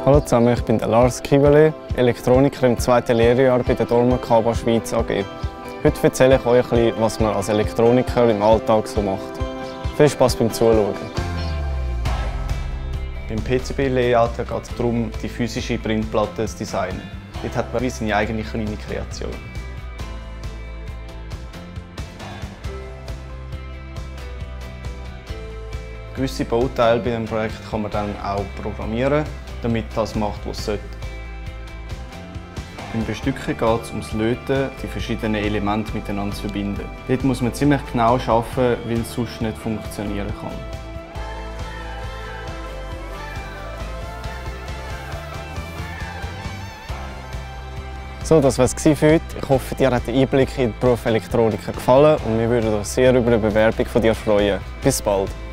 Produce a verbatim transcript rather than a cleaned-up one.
Hallo zusammen, ich bin der Lars Kivele, Elektroniker im zweiten Lehrjahr bei der Dormakaba Schweiz A G. Heute erzähle ich euch ein bisschen, was man als Elektroniker im Alltag so macht. Viel Spaß beim Zuschauen. Beim P C B-Layout geht es darum, die physische Printplatte zu designen. Dort hat man wie seine eigene kleine Kreation. Gewisse Bauteile bei diesem Projekt kann man dann auch programmieren, damit das macht, was es sollte. Beim Bestücken geht es ums Löten, die verschiedenen Elemente miteinander zu verbinden. Dort muss man ziemlich genau arbeiten, weil es sonst nicht funktionieren kann. So, das war es für heute. Ich hoffe, dir hat der Einblick in den Beruf Elektroniker gefallen und wir würden uns sehr über eine Bewerbung von dir freuen. Bis bald!